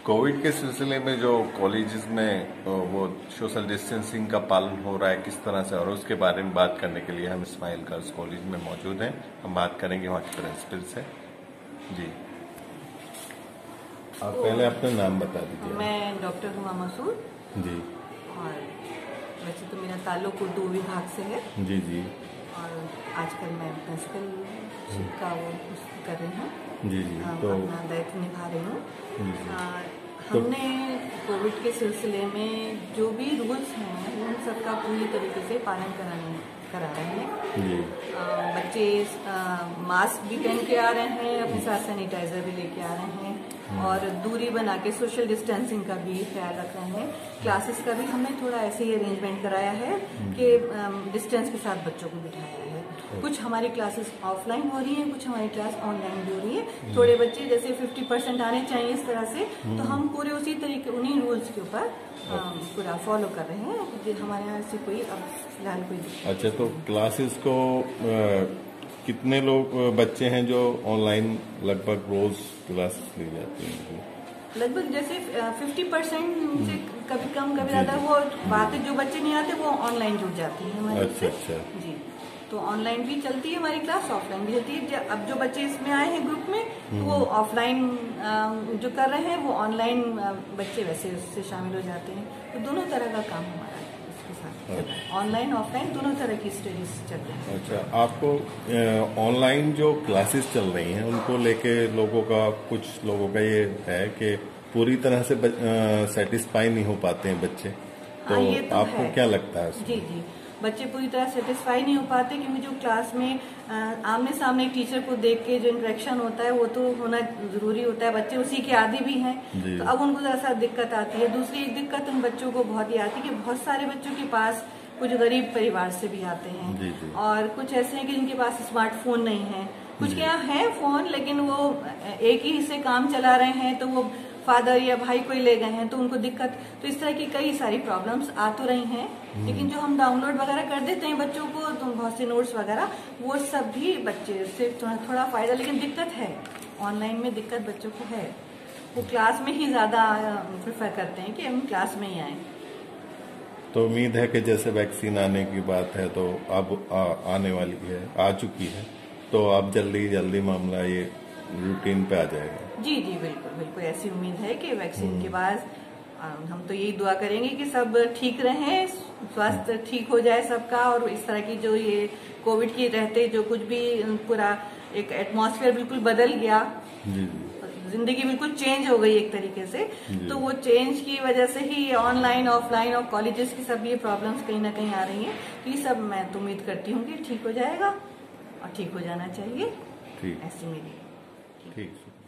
Covid के सिलसिले में जो कॉलेजेस में वो सोशल डिस्टेंसिंग का पालन हो रहा है किस तरह से, और उसके बारे में बात करने के लिए हम इस्माइल गर्ल्स कॉलेज में मौजूद हैं। हम बात करेंगे वहाँ के प्रिंसिपल से। जी, आप पहले अपना नाम बता दीजिए। मैं डॉक्टर हुमा मसूद जी। और वैसे तो मेरा ताल्लुक उर्दू विभाग से है। जी जी। और आजकल मैं प्रिंसिपल का वो कर रही हूँ। जी जी। तो अपना दायित्व निभा रही हूँ। हमने कोविड के सिलसिले में जो भी रूल्स हैं उन सबका पूरी तरीके से पालन करा रहे हैं। जी। बच्चे मास्क भी पहन के आ रहे हैं, अपने साथ सैनिटाइजर भी लेके आ रहे हैं और दूरी बना के सोशल डिस्टेंसिंग का भी ख्याल रख रहे हैं। क्लासेस का भी हमने थोड़ा ऐसे ही अरेंजमेंट कराया है कि डिस्टेंस के साथ बच्चों को बिठाया है। कुछ हमारी क्लासेस ऑफलाइन हो रही हैं, कुछ हमारी क्लास ऑनलाइन भी हो रही है। थोड़े बच्चे जैसे 50% आने चाहिए इस तरह से, तो हम पूरे उसी तरीके उन्हीं रूल्स के ऊपर पूरा फॉलो कर रहे हैं। हमारे यहाँ से कोई अब फिलहाल कोई। अच्छा, तो क्लासेस को कितने लोग बच्चे हैं जो ऑनलाइन लगभग रोज क्लास ली जाती हैं? लगभग जैसे 50% से कभी कम कभी ज्यादा। वो बातें जो बच्चे नहीं आते वो ऑनलाइन जुड़ जाती है हमारे। अच्छा जी, तो ऑनलाइन भी चलती है हमारी क्लास, ऑफलाइन भी चलती है। अब जो बच्चे इसमें आए हैं ग्रुप में, तो वो ऑफलाइन जो कर रहे हैं वो ऑनलाइन बच्चे वैसे उससे शामिल हो जाते हैं। तो दोनों तरह का काम हमारा है इसके साथ, ऑनलाइन ऑफलाइन दोनों तरह की स्टडीज चल रही है। अच्छा, आपको ऑनलाइन जो क्लासेस चल रही हैं उनको लेके कुछ लोगों का ये है कि पूरी तरह से सेटिस्फाई नहीं हो पाते हैं बच्चे, तो आपको क्या लगता है? जी जी, बच्चे पूरी तरह सेटिस्फाई नहीं हो पाते क्योंकि जो क्लास में आमने सामने एक टीचर को देख के जो इंटरेक्शन होता है वो तो होना जरूरी होता है। बच्चे उसी के आदी भी हैं, तो अब उनको जरा सा दिक्कत आती है। दूसरी एक दिक्कत उन बच्चों को बहुत ही आती है कि बहुत सारे बच्चों के पास कुछ गरीब परिवार से भी आते हैं और कुछ ऐसे हैं कि जिनके पास स्मार्टफोन नहीं है। कुछ के यहाँ है फोन, लेकिन वो एक ही से काम चला रहे हैं, तो वो फादर या भाई कोई ले गए हैं तो उनको दिक्कत। तो इस तरह की कई सारी प्रॉब्लम्स आ तो रही हैं, लेकिन जो हम डाउनलोड वगैरह कर देते हैं बच्चों को, तो बहुत से नोट्स वगैरह, वो सब भी बच्चे से थोड़ा फायदा, लेकिन दिक्कत है ऑनलाइन में, दिक्कत बच्चों को है। वो क्लास में ही ज्यादा प्रेफर करते हैं कि हम क्लास में ही आए। तो उम्मीद है कि जैसे वैक्सीन आने की बात है तो अब आने वाली है, आ चुकी है, तो अब जल्दी मामला ये रूटीन पे आ जाएगा। जी जी, बिल्कुल बिल्कुल ऐसी उम्मीद है कि वैक्सीन के बाद हम तो यही दुआ करेंगे कि सब ठीक रहें, स्वास्थ्य ठीक हो जाए सबका, और इस तरह की जो ये कोविड के रहते जो कुछ भी पूरा एक एटमॉस्फेयर बिल्कुल बदल गया, जिंदगी बिल्कुल चेंज हो गई एक तरीके से, तो वो चेंज की वजह से ही ऑनलाइन ऑफलाइन और कॉलेजेस की सब ये प्रॉब्लम्स कहीं ना कहीं आ रही हैं। तो ये सब मैं तो उम्मीद करती हूँ कि ठीक हो जाएगा और ठीक हो जाना चाहिए, ऐसी मेरी। ठीक।